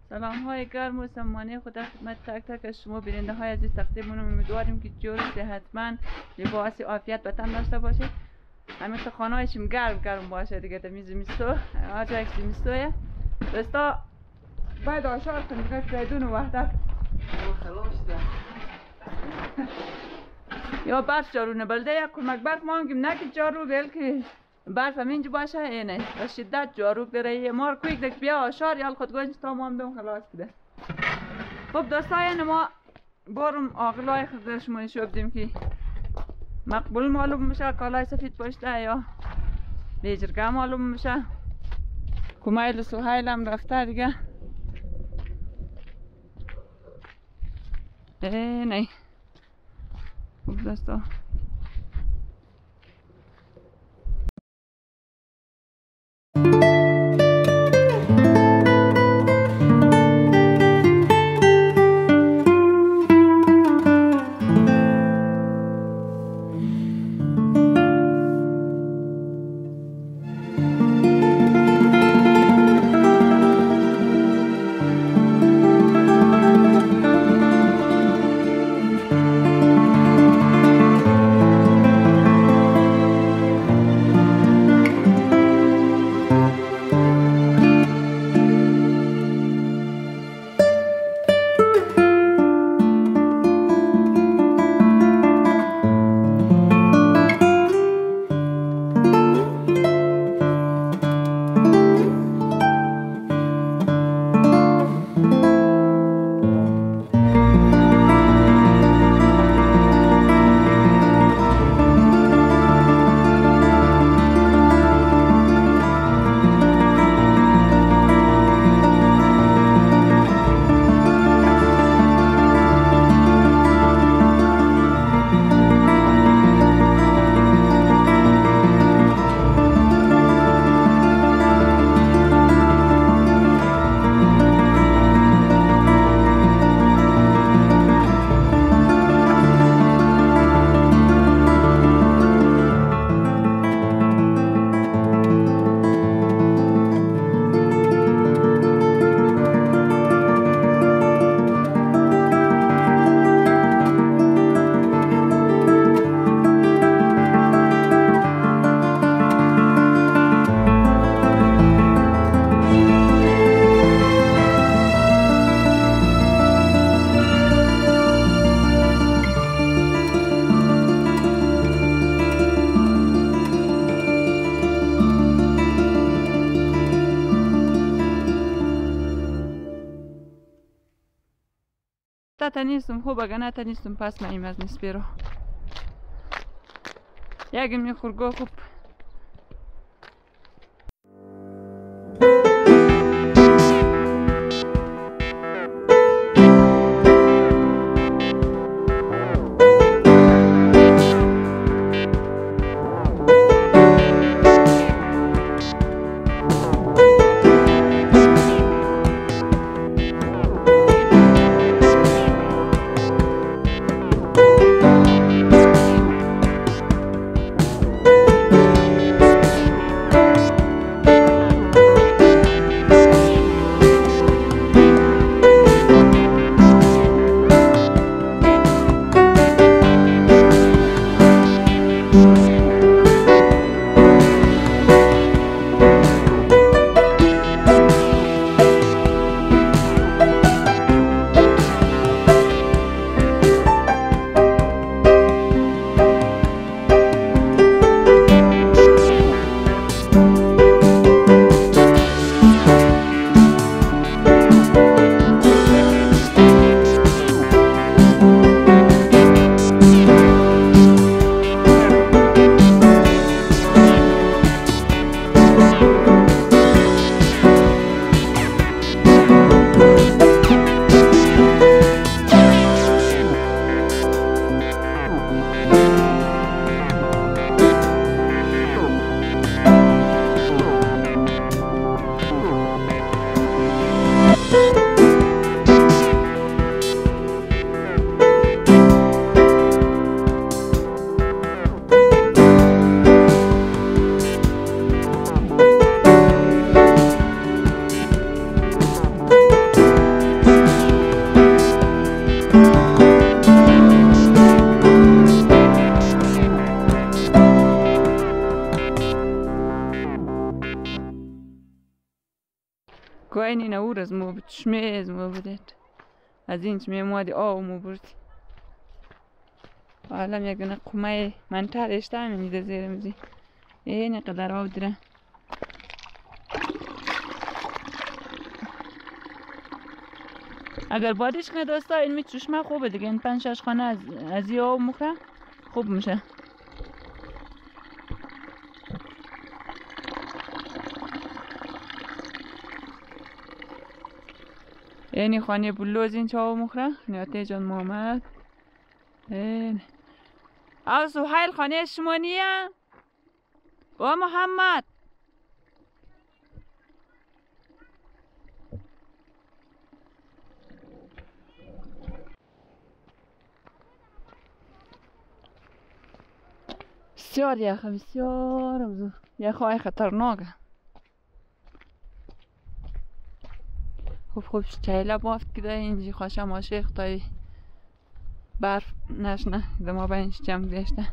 سلام های گرم و سمانه خدا خدمت تک تک شما بیننده های عزیز تقدیم امیدواریم که جور صحتمند لباس عافیت به تن داشته باشید. همین تو خانه هایشیم گرم باشه دیگه. تا زمستو هر جای که زمستوه دوستا باید آشار کنیم که فریدون و وحدت یا برف جارو نبلده یک کمک برف ما همگیم نکید جارو بلکه برف هم اینجا باشه اینه و شدت جارو بره مار کویک دک بیا آشار یال خودگوینج تا ما هم دوم خلاص بده. خب دوستای ما بارم آغیلای خود شما نشو بدیم که مقبول معلوم میشه کالای سفید پشته یا بیجرگه معلوم میشه. کمیل سوهیل هم رفته دیگه. نه خب دوستا تنیستم خوب اگه نه تنیستم پس من از نسبی رو یکم میخورگاه خوب این نور ازمو بود چشمه ازمو بودید از این چشمه مادی آمو بردی حالا یک دونه قمه منتر اشته میده زیر میزی این قدر آب دیره اگر بادیش کنه دوستا این می چشمه خوبه دیگه این 5-6 خانه از این آب مخوره خوب میشه اینی خانه بلوز این چه آب مخوره نیاته جان محمد این او سهیل خانه شما نیه؟ و محمد بسیار یخه بسیار یخه خطرناکه خوب چایله بافت کده اینجی خوشه ماشیخ تایی برف نشنه دما با اینش جمع گشته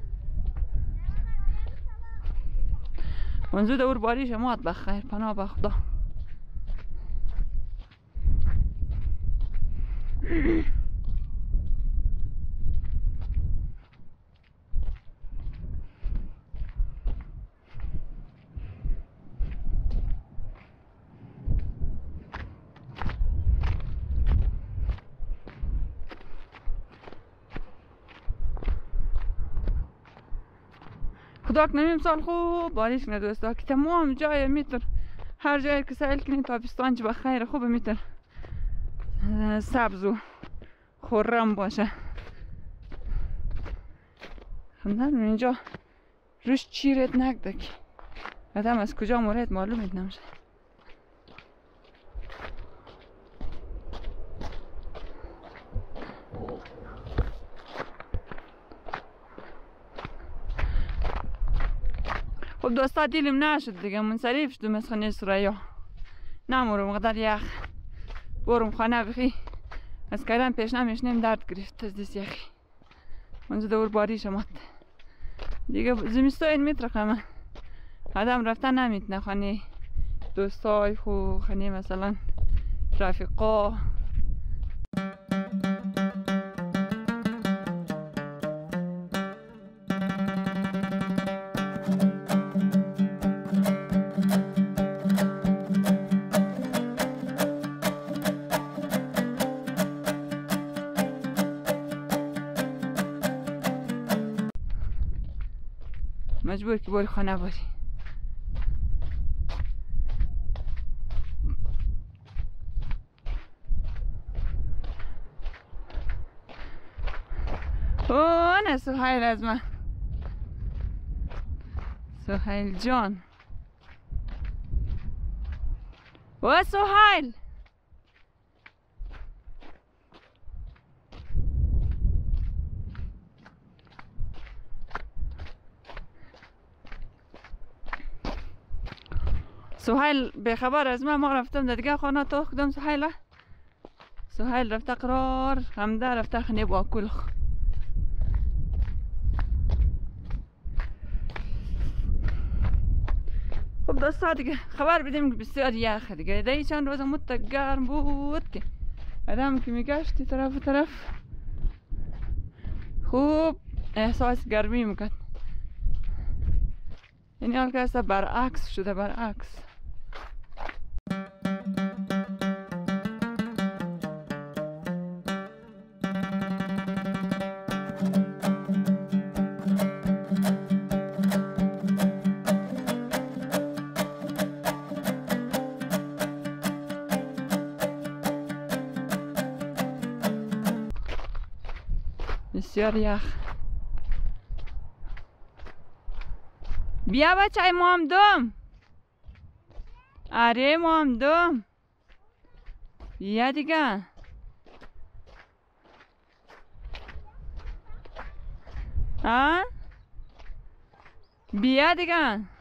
منزو دور باری شماد بخیر پناه به خدا خدا کنم امسال خوب بارش کنه دوستا که تمام جای میتر هر جایی که سیل کنین تابستان چه بخیر خوب میتر سبز و خورم باشه خمدن اینجا روش چی رد نکده که آدم از کجا مورد معلومت نمیشه خب دوستا دیلم نشد دیگه منصریف شدم از خانه سریا نمورم قدر یخ برم خانه بخی از کردن پیش نمیشنیم درد گرفت از دست یخی منزو دور باری شماد دیگه زمستو این میترقه آدم رفتن نمیتنه خانه دوستای خو خانه مثلا رفیقا مجبور که باری خانه باری اوه نه سهیل از من سهیل جان و سهیل سهیل به خبر از ما رفتم دیگه خانه تو کدام سهیل رفته قرار همده رفته خانه با کل خب دوستا دیگه خبر بدیم که بسیار یخ دیگه دیگه چند روز مت گرم بود که آدم که میگشتی طرف و طرف خوب احساس گرمی میکرد یعنی حال که اصلا برعکس شده برعکس بسیار یخ بیا بچه ما هم دوم آره ما هم دوم بیا دیگه بیا دیگه